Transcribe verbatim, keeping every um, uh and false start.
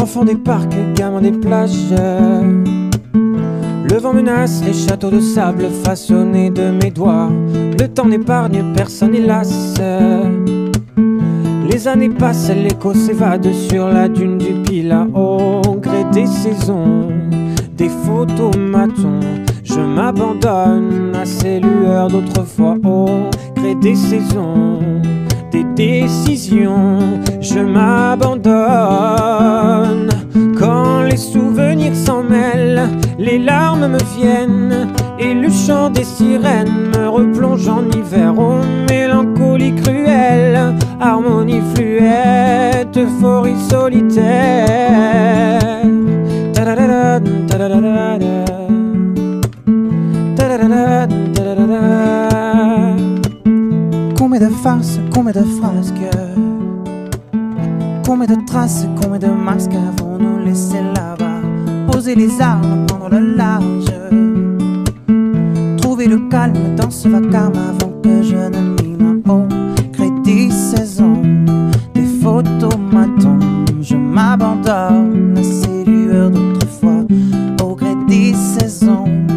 Enfant des parcs, gamin des plages. Le vent menace les châteaux de sable façonnés de mes doigts. Le temps n'épargne personne hélas. Les années passent, l'écho s'évade sur la dune du Pilat. Au gré des saisons, des photomatons, je m'abandonne à ces lueurs d'autrefois. Au gré des saisons, des décisions, je m'abandonne. Quand les souvenirs s'en mêlent, les larmes me viennent et le chant des sirènes me replonge en hiver. Oh mélancolie cruelle, harmonie fluette, euphorie solitaire. Ta-da-da-da, ta-da-da-da-da. Ta-da-da-da, ta-da-da-da. Combien de farces, combien de frasques, combien de traces, combien de masques avons-nous laissé là-bas? Poser les armes, prendre le large, trouver le calme dans ce vacarme avant que je ne m'y mette. Au gré des saisons, des photomatons, je m'abandonne à ces lueurs d'autrefois. Au gré des saisons,